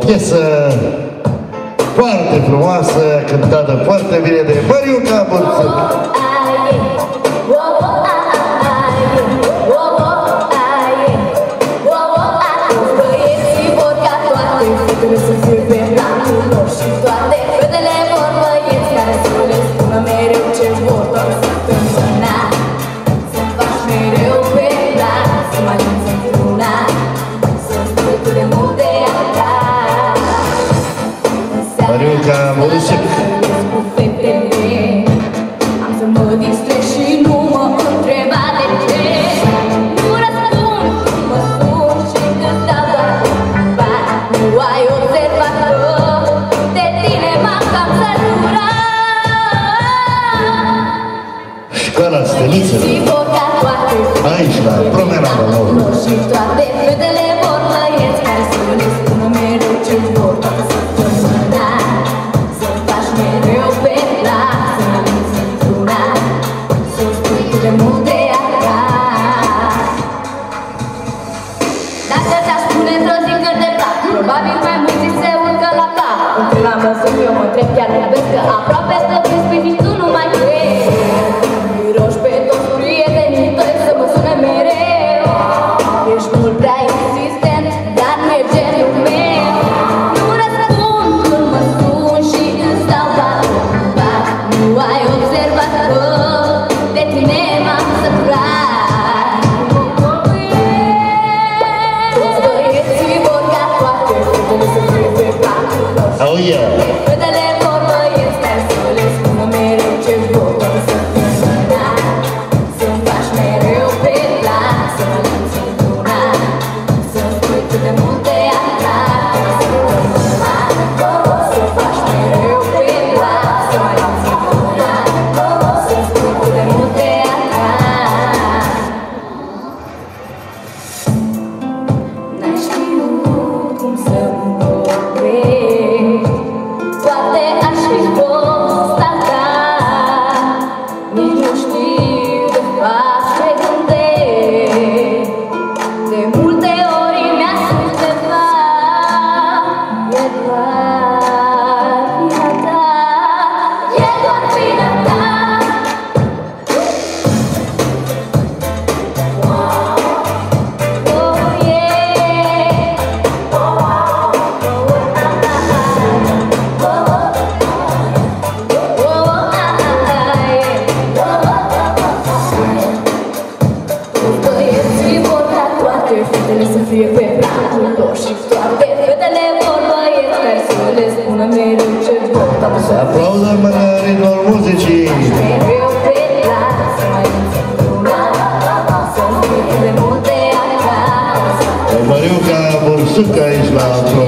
piesă foarte frumoasă, cântată foarte bine de Mariuca Bursuc. Mariuca Bursuc. Am să mă distrez și nu mă întreba de ce. Nu răspund, mă sun și când stau doar cumva. Nu ai observat că de tine m-am cam săturat. Școala Stelițelor. Aici, la Promenada Nouă. Și toate fetele vor băieți care să le spună mereu ce vor toată săptămâna. Să faci mereu pe plac, să mă minți într-una, să-mi spui cât de mult te atrag. Dacă te-aș spune într-o zi că te plac, probabil mai mulți ți se urcă la cap. Într-una mă sun, eu mă întreb, chiar nu vezi că aproape să crezi, păi nici tu nu mai crezi. Îi rogi pe toți prietenii tăi să mă sune mereu. Ești mult prea insistent, dar merge în meu. Nu răspund când mă sun și îți dau doar cumva. Nu ai observat că de tine m-am săturat. Toți băieții vor ca toate fetele să fie pe placul lor. Oh yeah! Fetele vor băieți care să le spună mereu ce vor toată săptămâna. Să-mi faci mereu pe plac, să mă minți într-una, să-mi spui cât de mult te atrag toată săptămâna. Să-mi faci mereu pe plac, să mă minți într-una, să-mi spui cât de mult te atrag. N-ai știut cum să-mi vorbești, poate aș fi fost a ta. Nici nu știu de fapt ce gândești. De multe ori mi-a spus de fapt, e doar vina ta, e doar vina ta. Oh yeah. Băieții vor ca toate fetele să fie pe placul lor. Și toate fetele vor băieți care să le spună mereu ce vor toată Să aplaudăm în ritmul muzicii. mereu pe plac, să mai minți într-una, să-mi spui cât de mult te atrag. Mariuca Bursuc aici la